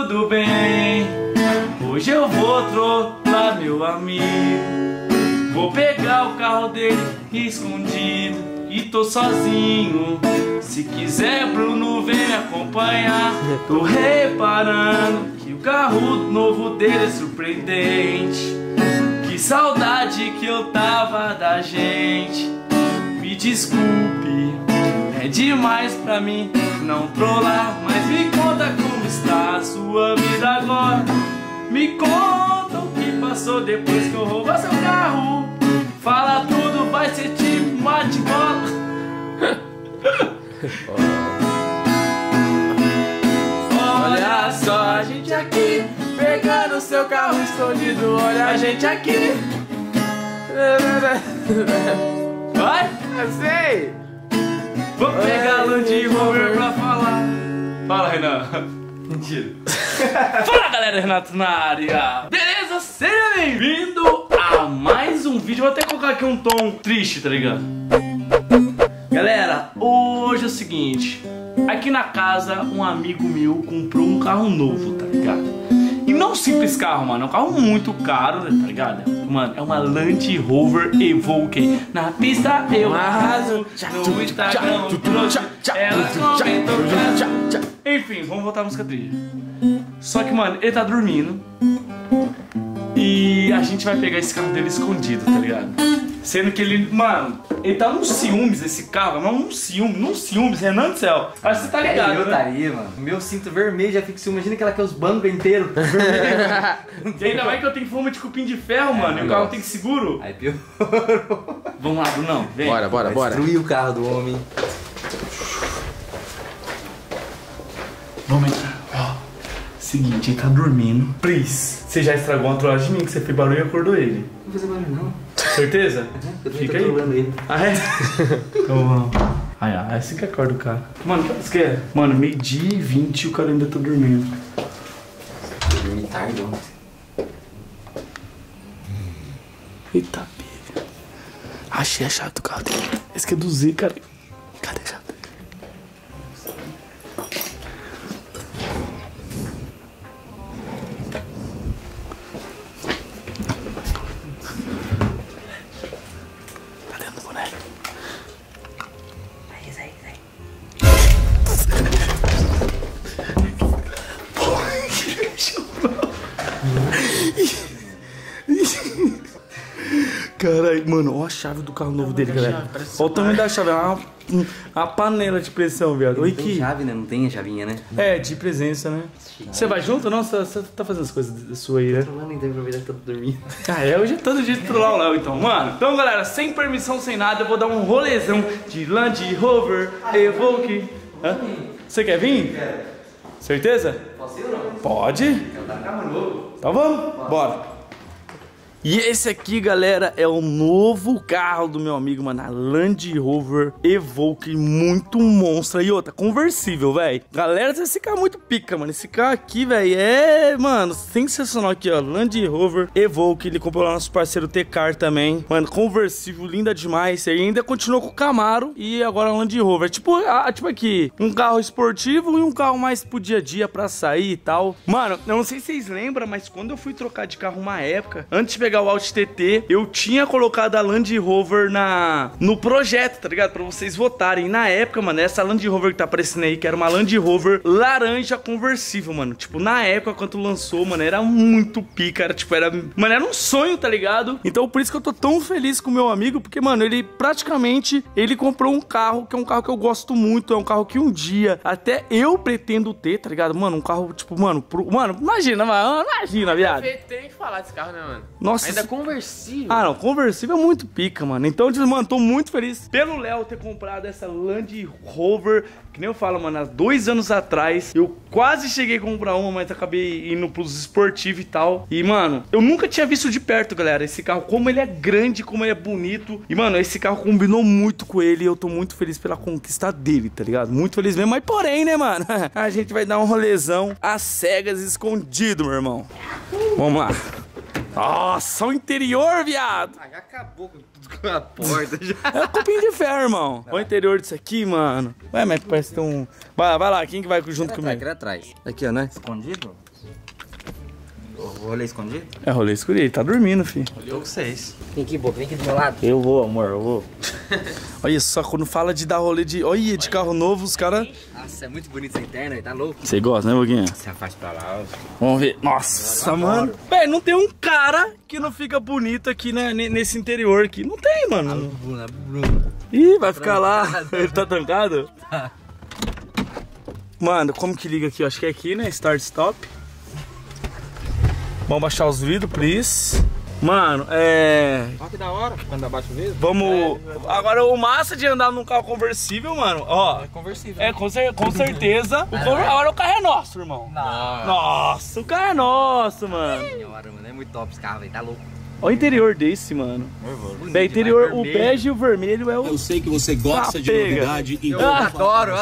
tudo bem. Hoje eu vou trotar meu amigo. Vou pegar o carro dele escondido e tô sozinho. Se quiser, Bruno, vem me acompanhar. Tô reparando que o carro novo dele é surpreendente. Que saudade que eu tava da gente. Me desculpe, é demais pra mim não trollar, mas me conta como está a sua vida agora. Me conta o que passou depois que eu roubar seu carro. Fala tudo, vai ser tipo bate-bola. Olha só a gente aqui, pegando seu carro escondido. Olha a gente aqui. Vai? Eu sei! Vou pegar a Land Rover pra falar. Fala, Renan. Mentira. Fala, galera, Renato na área. Beleza? Seja bem-vindo a mais um vídeo. Vou até colocar aqui um tom triste, tá ligado? Galera, hoje é o seguinte. Aqui na casa, um amigo meu comprou um carro novo, tá ligado? E não um simples carro, mano. É um carro muito caro, né, tá ligado? Mano, é uma Land Rover Evoque. Na pista eu arraso. No Instagram eu trouxe. Ela comentou. Enfim, vamos voltar à música trilha. Só que, mano, ele tá dormindo. E a gente vai pegar esse carro dele escondido, tá ligado? Sendo que ele, mano, ele tá num ciúmes esse carro, mas num ciúmes, Renan do céu. Mas você tá ligado, eu né? estaria, mano. Meu cinto vermelho já fica ciúme. Imagina que ela quer os bancos inteiros. E ainda mais que eu tenho forma de cupim de ferro, mano, e o carro tem seguro. Aí piorou. Vamos lá, Brunão, vem. Bora. Destruir o carro do homem. Vamos entrar. Ó, seguinte, ele tá dormindo. Please, você já estragou uma trollagem de mim, que você fez barulho e acordou ele. Não vou fazer barulho, não. Certeza? Eu tô Fica aí. trolando ele. Ah, é? Então vamos. É assim que acorda o cara. Mano, o que é? Mano, 12h20 e o cara ainda tá dormindo. Eu dormi tarde ontem. Eita, pega. Achei a chave do carro dele. Esse aqui é do Z, cara. Cadê a chave? Tá dentro do boneco. Sai. Caralho, mano, ó a chave do carro novo dele, galera. Ó o tamanho da chave, é uma panela de pressão, viado. Oi, Não tem que... chave, né? Não tem a chavinha, né? É, de presença, né? Você vai junto? Não, você tá fazendo as coisas suas aí, né? Falando, então aproveitar que eu tô dormindo. Ah, é, hoje é todo dia de trollar o Léo, então. Mano, então, galera, sem permissão, sem nada, eu vou dar um rolezão de Land Rover Evoque. Hã? Você quer vir? Quero. Certeza? Posso ir ou não? Pode. Eu tá carro novo. Então vamos? Bora. E esse aqui, galera, é o novo carro do meu amigo, mano, a Land Rover Evoque, muito monstra. E outra, conversível, velho. Galera, esse carro é muito pica, mano. Esse carro aqui, velho, é, mano, sensacional aqui, ó. Land Rover Evoque, ele comprou lá nosso parceiro T-Car também. Mano, conversível, linda demais. Ele ainda continuou com o Camaro e agora a Land Rover. Tipo aqui, um carro esportivo e um carro mais pro dia a dia pra sair e tal. Mano, eu não sei se vocês lembram, mas quando eu fui trocar de carro uma época, antes de pegar o Alt TT, eu tinha colocado a Land Rover no projeto, tá ligado? Pra vocês votarem. E na época, mano, essa Land Rover que tá aparecendo aí, que era uma Land Rover laranja conversível, mano. Tipo, na época, quando lançou, mano, era muito pica. Era, tipo, mano, era um sonho, tá ligado? Então, por isso que eu tô tão feliz com o meu amigo, porque, mano, ele praticamente, ele comprou um carro, que é um carro que eu gosto muito. É um carro que um dia, até eu pretendo ter, tá ligado? Mano, um carro, tipo, mano, imagina, viado. Tem que falar desse carro, né, mano? Nossa, ainda conversível. Ah, não, conversível é muito pica, mano. Então, mano, tô muito feliz pelo Léo ter comprado essa Land Rover. Que nem eu falo, mano, há 2 anos atrás eu quase cheguei a comprar uma, mas acabei indo pros esportivos e tal. E, mano, eu nunca tinha visto de perto, galera, esse carro, como ele é grande, como ele é bonito. E, mano, esse carro combinou muito com ele e eu tô muito feliz pela conquista dele, tá ligado? Muito feliz mesmo, mas porém, né, mano? A gente vai dar um rolezão às cegas escondido, meu irmão. Vamos lá. Nossa, o interior, viado! Ah, já acabou com a porta já. É um cupim de ferro, irmão. Olha o interior disso aqui, mano. Ué, mas parece ter um... Vai lá, quem que vai junto comigo? Aqui atrás. Aqui, ó, né? Escondido? Rolê escondido? É rolê escuro, ele tá dormindo, filho. Tô com 6. Vem aqui, boca, vem aqui do meu lado. Eu vou, amor, eu vou. Olha só, quando fala de dar rolê de... Olha, de carro novo, os caras... Nossa, é muito bonito essa interna, tá louco? Você gosta, né, Boquinha? Se afasta pra lá, ó. Vamos ver. Nossa, mano. Véi, não tem um cara que não fica bonito aqui, né, nesse interior aqui. Não tem, mano. Bruno. Ih, vai ficar lá. Ele tá trancado? Mano, como que liga aqui? Eu acho que é aqui, né? Start, stop. Vamos baixar os vidros, please. Mano, Olha que da hora, quando abaixa o vidro. vamos... Agora, o massa de andar num carro conversível, mano, ó... É conversível. É, com certeza. Agora o carro é nosso, irmão. Nossa, o carro é nosso, mano. Senhora, mano, é muito top esse carro, velho, tá louco. Olha o interior desse, mano. Bem, interior, o bege e o vermelho é o... Eu sei que você gosta de pega. novidade, então Eu adoro.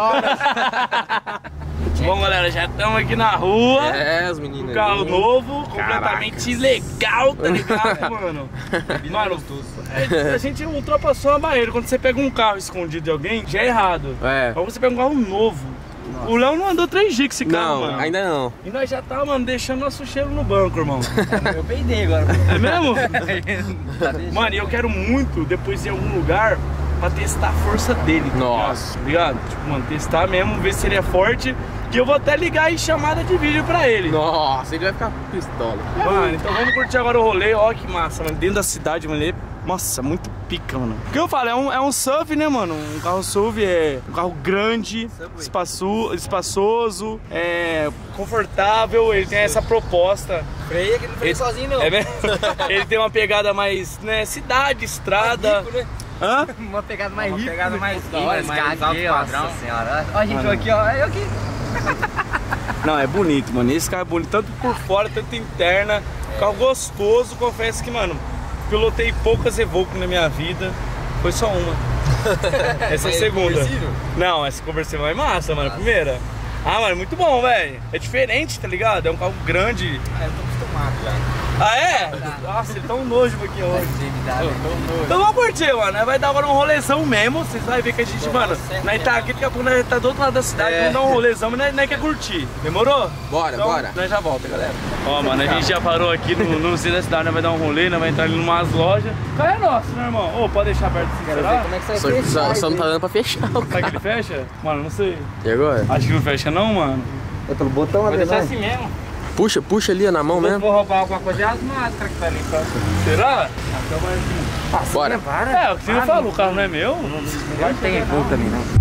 Bom, galera, já estamos aqui na rua. É, os meninos. Um carro novo, completamente legal, tá ligado, mano? Mano, a gente ultrapassou a barreira. Quando você pega um carro escondido de alguém, já é errado. É. Mas você pega um carro novo. O Léo não andou 3G com esse carro, Não, mano. ainda não. E nós já tá, mano, deixando nosso cheiro no banco, irmão. Eu peidei agora. É mesmo? Mano, e eu quero muito depois ir em algum lugar pra testar a força dele. Tá Nossa. ligado? Tipo, mano, testar mesmo, ver se ele é forte. Que eu vou até ligar em chamada de vídeo pra ele. Nossa, ele vai ficar pistola. Mano, então vamos curtir agora o rolê. Ó que massa, mano. Dentro da cidade, mano, ele é... Nossa, muito pica, mano. O que eu falo, é um SUV, né, mano? Um carro SUV é um carro grande, espaçoso, confortável. Ele tem essa proposta. Freia que não freia sozinho, não. É mesmo? Ele tem uma pegada mais, né, cidade, estrada. Rico, né? Hã? Uma pegada mais rica. pegada mais da hora, mais mais alto aqui, padrão. nossa senhora. Ó, a gente aqui, ó. Eu aqui. Não, é bonito, mano. Esse carro é bonito, tanto por fora, tanto interna. Carro gostoso, confesso que, mano, pilotei poucas Evoque na minha vida. Foi só uma. Essa é a segunda. Não, essa conversível é massa, mano. A primeira. Ah, mano, muito bom, velho. É diferente, tá ligado? É um carro grande. Ah, eu tô acostumado já. Ah, é? Nossa, ele tá um nojo aqui hoje. Então vamos curtir, mano. Vai dar agora um rolezão mesmo. Vocês vão ver que a gente, mano, nós tá aqui, daqui a pouco nós tá do outro lado da cidade. Vamos dar um rolezão, mas nós quer curtir. Demorou? Bora, Então, bora. nós já volta, galera. Ó, mano, a gente já parou aqui no centro da cidade, nós vai dar um rolê, nós vai entrar ali em umas lojas. O carro é nosso, né, irmão? Ô, pode deixar aberto assim, será? Como é que sai Só não tá dando pra fechar. Será que ele fecha? Mano, não sei. E agora? Acho que não fecha não, mano. É pelo botão, Vou né? deixar assim mesmo. Puxa ali na mão Se mesmo. for roubar alguma coisa, é as máscaras que tá ali. Tá? Será? Bora. É, o que você falou, o carro não é meu. Não tem Evoque também, não.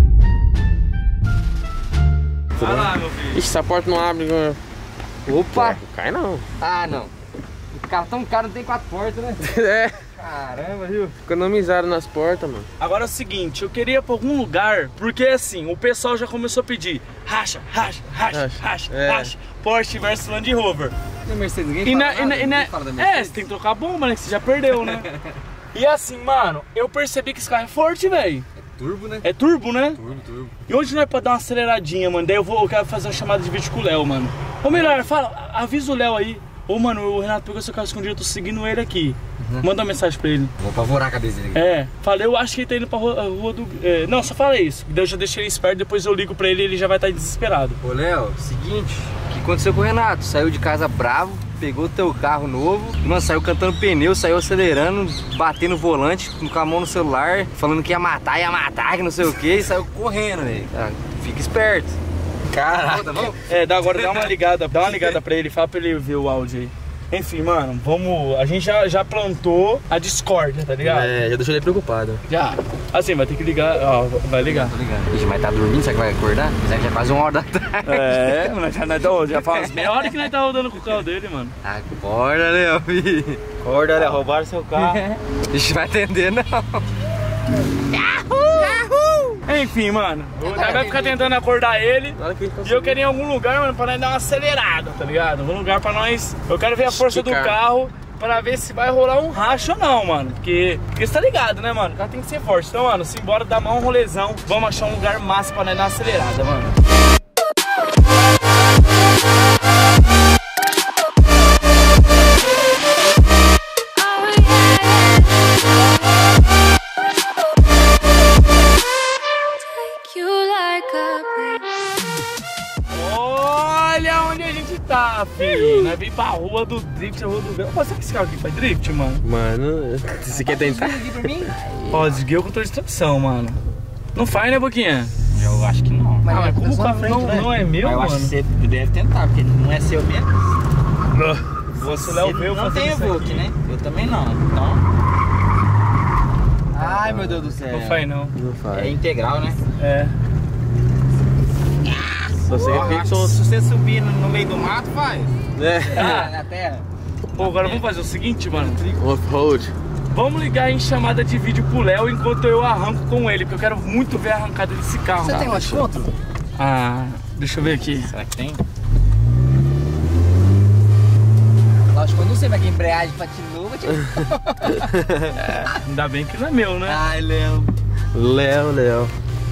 Vai lá, meu filho. Ixi, essa porta não abre. Opa! Não cai não. Ah, não. O carro tão caro, não tem 4 portas, né? É. Caramba, viu? Economizaram nas portas, mano. Agora é o seguinte, eu queria ir pra algum lugar, porque assim, o pessoal já começou a pedir racha, Porsche versus Land Rover. Tem Mercedes, ninguém E fala na, nada, e na- ninguém fala da é, Mercedes. você tem que trocar a bomba, né? Que você já perdeu, né? E assim, mano, eu percebi que esse carro é forte, velho. Turbo, né? É turbo, né? Turbo. E onde nós podemos dar uma aceleradinha, mano? Daí eu quero fazer uma chamada de vídeo com o Léo, mano. Ou melhor, fala, avisa o Léo aí. Ô, mano, o Renato pegou seu carro escondido, eu tô seguindo ele aqui. Manda uma mensagem pra ele. Vou apavorar a cabeça dele. É, falei, eu acho que ele tá indo pra rua do... não, só fala isso. Daí eu já deixei ele esperto, depois eu ligo pra ele e ele já vai estar desesperado. Ô, Léo, seguinte, o que aconteceu com o Renato? Saiu de casa bravo, pegou o teu carro novo, e, mano, saiu cantando pneu, saiu acelerando, batendo no volante, com a mão no celular, falando que ia matar, que não sei o que, e saiu correndo, velho. Ah, fica esperto. Caraca. Tá bom? Dá uma ligada pra ele, fala pra ele ver o áudio aí. Enfim, mano, vamos. A gente já plantou a discórdia, tá ligado? É, já deixou ele preocupado. Já. Assim, vai ter que ligar. Ó, vai ligar. Tô ligando. Ixi, mas tá dormindo, será que vai acordar? Será que já faz 1 hora da tarde? É, mas já faz meia hora que nós tá rodando com o carro dele, mano. Acorda, Léo, filho. Acorda, olha, roubaram seu carro. Ixi, vai atender, não. Enfim, mano, nós vai ficar tentando acordar ele. E eu queria ir em algum lugar, mano, pra nós dar uma acelerada, tá ligado? Algum lugar pra nós. Eu quero ver a força do carro pra ver se vai rolar um racha ou não, mano. Porque você tá ligado, né, mano? O carro tem que ser forte. Então, mano, simbora dar mais um rolezão. Vamos achar um lugar massa pra nós dar uma acelerada, mano. Olha onde a gente acreditar, filho. Nós vem pra rua do drift, a rua do... Pô, será que esse carro aqui faz drift, mano? Mano, você quer tentar? Aqui pra mim? Ó, desliguei o controle de tração, mano. Não faz, né, Boquinha? Eu acho que não. Mas como o carro não é meu, Mas eu mano? acho que você deve tentar, porque não é seu mesmo. Você, Léo, veio não fazer tem isso Evoque, aqui. né? Eu também não. Então. Ai, meu Deus do céu. Não faz, não. Não faz. É integral, né? É. Só sei que fica Se você subir no meio do mato, faz. É. Na terra. Pô, agora vamos fazer o seguinte, mano. Off-road. Vamos ligar em chamada de vídeo pro Léo enquanto eu arranco com ele, porque eu quero muito ver a arrancada desse carro. Você tem um desconto? Ah, deixa eu ver aqui. Será que tem? Lógico que eu não sei, mas que embreagem patinou, vai te... Ainda bem que não é meu, né? Ai, Léo. Léo.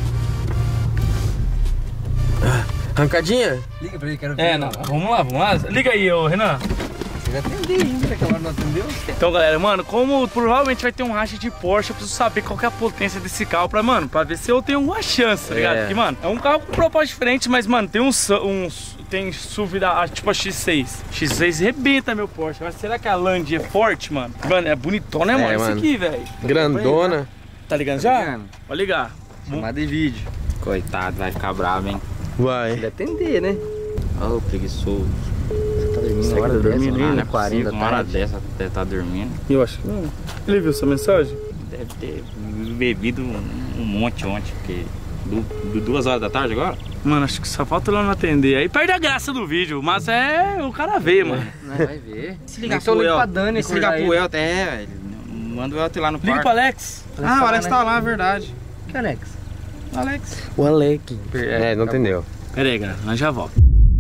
Arrancadinha? Liga pra ele, quero ver. É, não. Vamos lá. Liga aí, ô Renan. Você vai atender ainda, aquela hora não atendeu? Então, galera, mano, como provavelmente vai ter um racha de Porsche, eu preciso saber qual que é a potência desse carro pra ver se eu tenho alguma chance, tá ligado? Porque, mano, é um carro com propósito diferente, mas, mano, tem tem SUV da, tipo a X6. X6 rebenta meu Porsche. Mas será que a Land é forte, mano? Mano, é bonitona, né, mano? Isso mano. aqui, velho. Grandona. Tá ligando já? ligando. Vou ligar. Chamada de vídeo. Coitado, vai ficar bravo, hein? Vai. Ele atender, né? Ô, preguiçoso. Você tá dormindo Será uma hora que tá dessa, dormindo não, ainda? é 40 Uma hora tarde. dessa deve estar dormindo. Eu acho que não. Ele viu sua mensagem? Deve ter bebido um monte ontem, porque 2 horas da tarde agora? Mano, acho que só falta lá não atender. Aí perde a graça do vídeo, mas é o cara vê, mano. Não, vai ver. Se ligar pro El. Se ligar pro Elton, velho. Manda o Elton lá no Liga quarto. pro Alex. Ah, o Alex tá lá, verdade. Que Alex? Alex. O Alec. É, não entendeu. Pera aí, galera, nós já volta.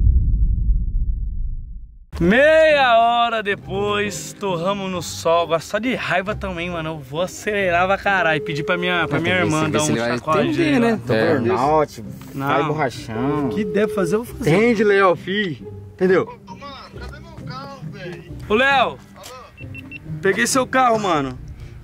Meia hora depois, torramos no sol. Agora só de raiva também, mano. Eu vou acelerar pra caralho. Pedir pra minha irmã dar um sacode. Entender, né? É. Burnout, Não. pai borrachão. O que deve fazer, eu vou fazer. Entende, Léo, fi. Entendeu? Ô, Léo. Peguei seu carro, mano.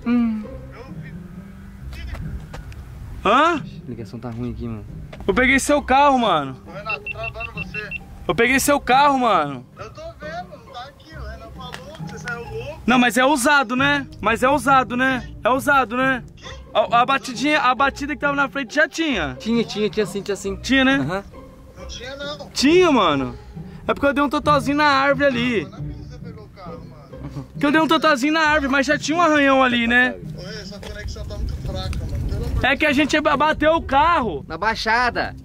Hã? A ligação tá ruim aqui, mano. Eu peguei seu carro, mano. Renato, tô travando você. Eu peguei seu carro, mano. Eu tô vendo, não tá aqui, o Renato falou que você saiu louco. Não, mas é usado, né? É usado, né? A batida que tava na frente já tinha. Tinha sim. Tinha, né? Aham. Não tinha não. Tinha, mano. É porque eu dei um totozinho na árvore ali. Não é porque você pegou o carro, mano. Que eu dei um totozinho na árvore, mas já tinha um arranhão ali, né? Ô, essa conexão tá muito fraca, mano. Pelo amor É que a gente bateu o carro. Na baixada.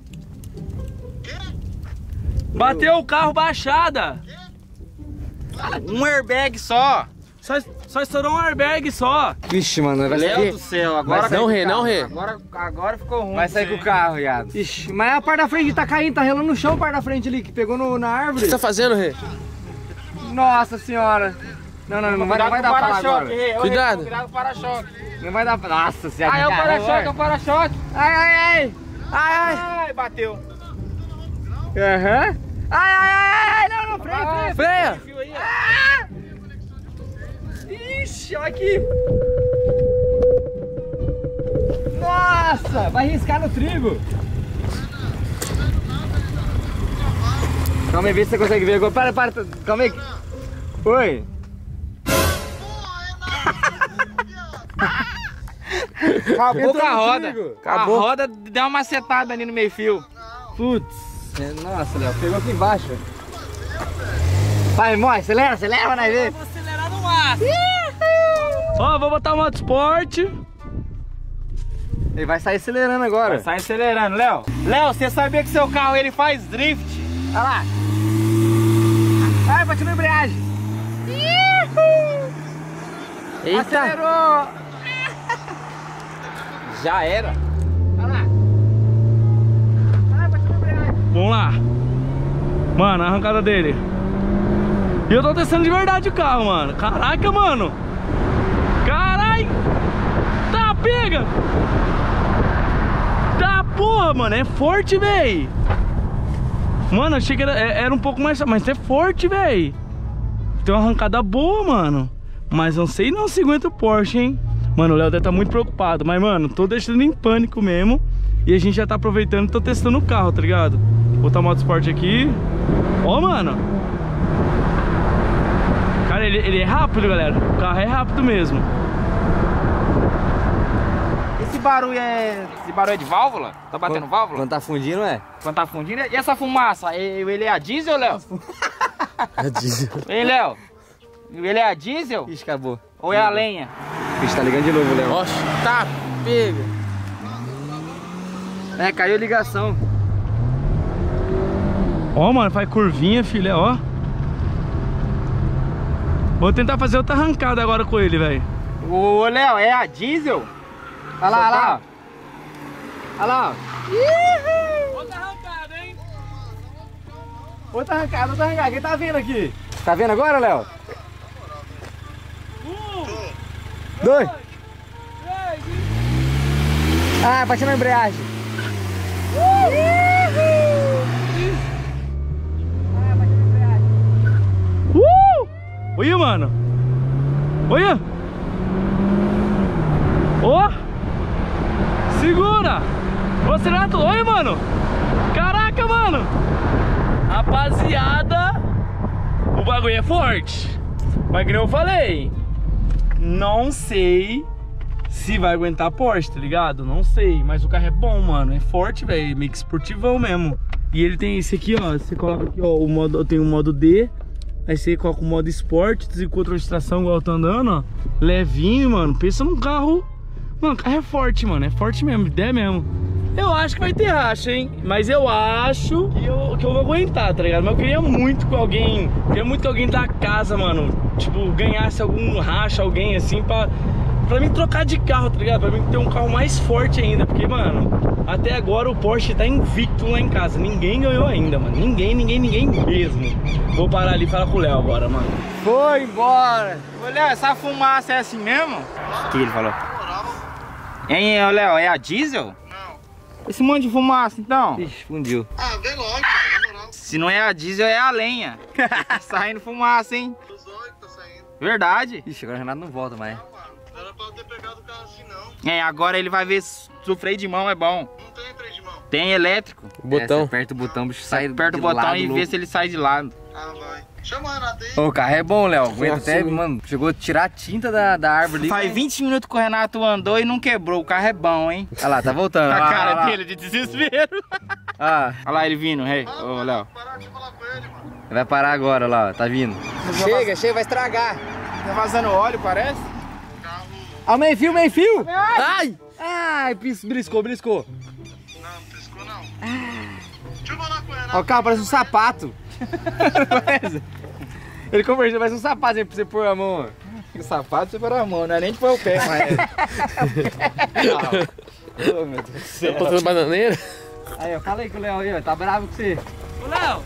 Bateu o carro baixada. Um airbag só. Só estourou um airbag só. Vixe, mano, vai Léo do céu, agora Mas não vai rê, ficar. não rê. Agora ficou ruim. Vai sair com o carro, viado. Ixi, mas a parte da frente tá caindo, tá relando no chão, a parte da frente ali, que pegou na O árvore. que você tá fazendo, Rê? Nossa senhora. Não vai dar pra falar agora. Cuidado. Cuidado com o para-choque. Não vai dar pra... Nossa senhora. Ah, é o para-choque, é o para-choque. Ai. Ai, bateu. Aham. Ai, não, freia. Freia! Fio aí, ó. Ixi, olha aqui. Nossa, vai riscar no trigo. Calma aí, vê se você consegue ver agora. Para, calma aí. Oi. Acabou com a roda. Acabou. A roda deu uma macetada ali no meio fio. Putz. Nossa, Léo, pegou aqui embaixo. Vai, Moi, acelera, nós ver. Vou acelerar no máximo. Ó, vou botar o modo esporte. Ele vai sair acelerando agora. Sai acelerando, Léo. Léo, você sabia que seu carro ele faz drift? Olha lá. Ai, bati na embreagem. Eita! Acelerou. Já era. Olha lá. Ai, bati na embreagem. Vamos lá. Mano, a arrancada dele. E eu tô testando de verdade o carro, mano. Caraca, mano. Carai. Tá, pega. Tá, porra, mano. É forte, véi. Mano, achei que era um pouco mais... Mas é forte, véi. Tem uma arrancada boa, mano. Mas não sei não se aguenta o Porsche, hein. Mano, o Léo deve estar muito preocupado. Mas, mano, tô deixando em pânico mesmo. E a gente já tá aproveitando e tô testando o carro, tá ligado? Botar modo esporte aqui. Ó, mano. Cara, ele é rápido, galera. O carro é rápido mesmo. Esse barulho é de válvula? Tá batendo válvula? Quando tá fundindo, é? Quando tá fundindo. E essa fumaça? Ele é a diesel, Léo? É diesel. Ei, Léo. Ele é a diesel? Ixi, acabou. Ou é a lenha? Ixi, tá ligando de novo, Léo. Oxe, tá pega. É, caiu a ligação. Ó, mano, faz curvinha, filha, ó. Vou tentar fazer outra arrancada agora com ele, velho. Ô, Léo, é a diesel? Olha lá, olha lá. Olha lá, ó. Outra arrancada, hein? Outra arrancada. Quem tá vendo aqui? Tá vendo agora, Léo? 2. Ah, bateu na embreagem. Olha, mano. Olha. Ó. Segura. Ô, Renato, olha, mano. Caraca, mano. Rapaziada, o bagulho é forte. Mas que nem eu falei, não sei se vai aguentar a Porsche, tá ligado? Não sei, mas o carro é bom, mano. É forte, velho, meio que esportivão mesmo. E ele tem esse aqui, ó. Você coloca aqui, ó, o modo, tem o modo D. Aí você coloca o modo esporte, controle de tração, igual eu tô andando, ó. Levinho, mano. Pensa num carro. Mano, o carro é forte, mano. É forte mesmo, ideia mesmo. Eu acho que vai ter racha, hein? Mas eu acho que eu vou aguentar, tá ligado? Mas eu queria muito que alguém... Queria muito que alguém da casa, mano, tipo, ganhasse algum racha, alguém assim, pra mim trocar de carro, tá ligado? Pra mim ter um carro mais forte ainda. Porque, mano, até agora o Porsche tá invicto lá em casa. Ninguém ganhou ainda, mano. Ninguém mesmo. Vou parar ali e falar com o Léo agora, mano. Foi embora. Ô, Léo, essa fumaça é assim mesmo? O que ele falou? Hein, Léo, é a diesel? Esse monte de fumaça, então? Ixi, fundiu. Ah, vem logo, mano, na moral. Se não é a diesel, é a lenha. Tá saindo fumaça, hein? Os olhos que tá saindo. Verdade. Ixi, agora o Renato não volta mais. Não, mano. Não era pra eu ter pegado o carro assim, não. É, agora ele vai ver se o freio de mão é bom. Não tem freio de mão. Tem elétrico. O botão. Você aperta o botão, o bicho sai Aperta o de botão lado, e louco. vê se ele sai de lado. Ah, vai. Chama o Renato aí. Ô, o carro é bom, Léo. Aguenta Assim, até, mano. Chegou a tirar a tinta da árvore ali. Faz 20 minutos que o Renato andou e não quebrou. O carro é bom, hein? Olha lá, tá voltando. A Olha lá, cara olha lá. dele de desespero. Ah, Olha lá ele vindo, rei. Ô, Léo. Parar de falar com ele, mano. vai parar agora, olha lá, ó, tá vindo. Chega, vai estragar. Tá vazando óleo, parece? O carro... Ah, meio fio! Ai! Ai, briscou. Não, não piscou, não. Deixa eu falar com o Renato. Ó, o carro parece um sapato. Parece? Ele conversou, parece um sapato aí pra você pôr a mão, ó. O sapato você pôr a mão, não é nem de pôr o pé, mas... Oh, meu Deus do céu. Eu tô fazendo bananeira. Aí, ó, fala aí com o Léo aí, ó, tá bravo com você. Ô, Léo.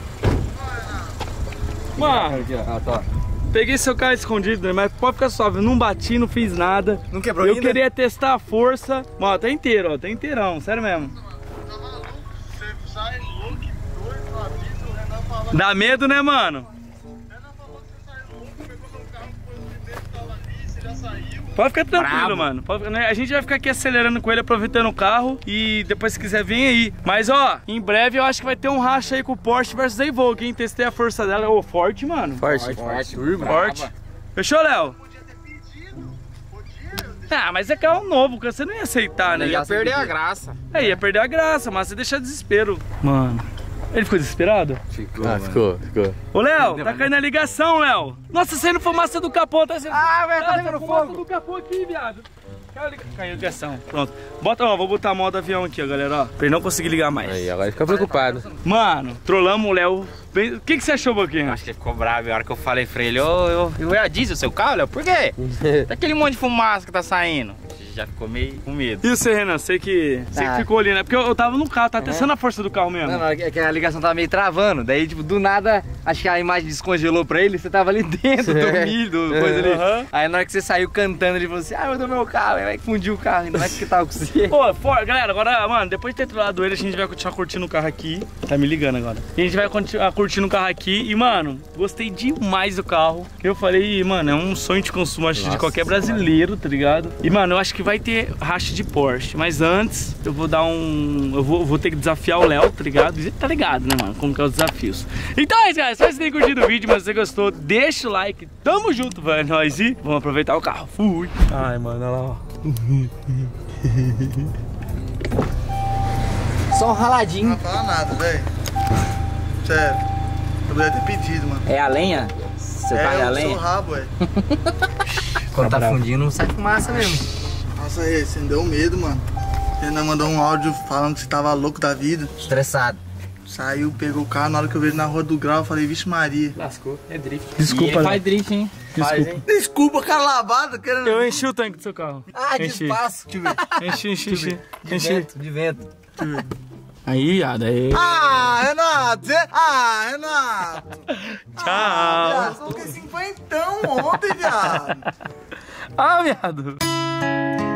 Mano, Aqui, ó, tá. peguei seu carro escondido, né? Mas pode ficar suave, eu não bati, não fiz nada. Não quebrou Eu ainda? queria testar a força. Mano, tá inteiro, ó, tá inteirão, sério mesmo. Tá maluco? Você sai louco, doido, no aviso, o Renan fala... Dá medo, né, mano? O Renan falou que você sai louco, pegou meu carro, foi o primeiro que tava ali, você já saiu. Pode ficar tranquilo, Bravo. mano. A gente vai ficar aqui acelerando com ele, aproveitando o carro. E depois, se quiser, vem aí. Mas, ó, em breve eu acho que vai ter um racha aí com o Porsche versus a Evoque, hein? Testei a força dela. Ô, forte, mano. Forte. Forte. Fechou, Léo? Podia ter pedido. Podia. Ah, mas é carro novo, cara. Você não ia aceitar, né? Ia perder a graça. É, ia perder a graça, mas você deixa desespero. Mano, ele ficou desesperado? Ficou, Ah, ficou. Ô, Léo, tá caindo a ligação, Léo. Nossa, saindo fumaça do capô. Tá saindo... Ah, velho, tá pegando fumaça fogo. do capô aqui, viado. Caiu a ligação. Pronto. Bota, ó, vou botar modo avião aqui, ó, galera, ó. Pra ele não conseguir ligar mais. Aí, agora ele fica preocupado. Mano, trollamos o Léo. O que você achou, Boquinha? Acho que ele ficou bravo. A hora que eu falei pra ele, eu ia diesel seu carro, Léo? Por quê? Daquele monte de fumaça que tá saindo. Já ficou meio com medo. E você, Renan? Sei que ficou ali, né? Porque eu tava no carro, tá testando a força do carro mesmo. Não, é que a ligação tava meio travando. Daí, tipo, do nada, acho que a imagem descongelou pra ele. Você tava ali dentro do milho, do coisa ali. Aham. Aí na hora que você saiu cantando, ele falou assim: ah, eu dou meu carro. Aí vai fundir o carro, ainda mais que tava com você. Pô, galera, agora, mano, depois de ter trollado ele, a gente vai continuar curtindo o carro aqui. Tá me ligando agora. E a gente vai continuar curtindo o carro aqui. E, mano, gostei demais do carro. Eu falei, mano, é um sonho de consumo, acho, de qualquer brasileiro, tá ligado? E, mano, eu acho que que vai ter racha de Porsche. Mas antes, eu vou dar um... Eu vou ter que desafiar o Léo, tá ligado? Você tá ligado, né, mano? Como que é os desafios. Então é isso, galera. Espero que vocês tenham curtido o vídeo, mas se você gostou, deixa o like. Tamo junto, velho. Nós e vamos aproveitar o carro. Fui. Ai, mano, olha lá, ó. Só um raladinho. Não fala nada, velho. Sério. Eu poderia ter pedido, mano. É a lenha? Seu carro é a o lenha? seu rabo, ué. Quando tá fundindo, não sai fumaça mesmo. Nossa, Rê, você me deu medo, mano. Você ainda mandou um áudio falando que você tava louco da vida. Estressado. Saiu, pegou o carro, na hora que eu vejo na rua do grau, eu falei, vixe Maria. Lascou. É drift. Desculpa, ele faz drift, hein? Desculpa. Desculpa, cara lavado, querendo... Eu enchi o tanque do seu carro. Ah, de Enchi. espaço. Deixa eu ver. Enchi. De vento, de vento. Aí, Yada, aí. Ah, Renato! Renato! Tchau. Viado, você falou que é 50 ontem, viado. Ah, viado.